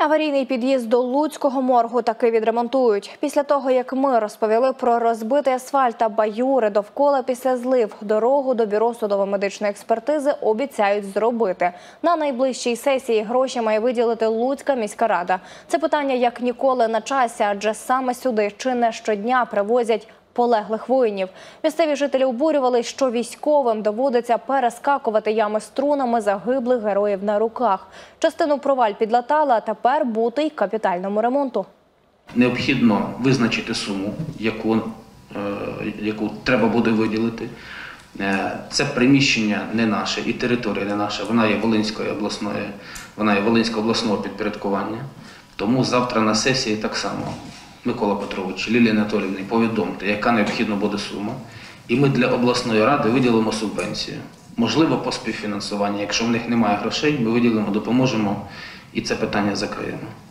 Аварійний під'їзд до Луцького моргу таки відремонтують. Після того, як ми розповіли про розбитий асфальт та баюри довкола після злив, дорогу до бюро судово-медичної експертизи обіцяють зробити. На найближчій сесії гроші має виділити Луцька міська рада. Це питання як ніколи на часі, адже саме сюди чи не щодня привозять полеглих воїнів. Місцеві жителі обурювали, що військовим доводиться перескакувати ями струнами загиблих героїв на руках. Частину проваль підлатали, а тепер бути й капітальному ремонту. Необхідно визначити суму, яку треба буде виділити. Це приміщення не наше і територія не наша, вона є Волинського обласного підпорядкування. Тому завтра на сесії так само Микола Петрович, Лілії Анатоліївні повідомте, яка необхідна буде сума. І ми для обласної ради виділимо субвенцію. Можливо, по співфінансуванню. Якщо в них немає грошей, ми виділимо, допоможемо і це питання закриємо.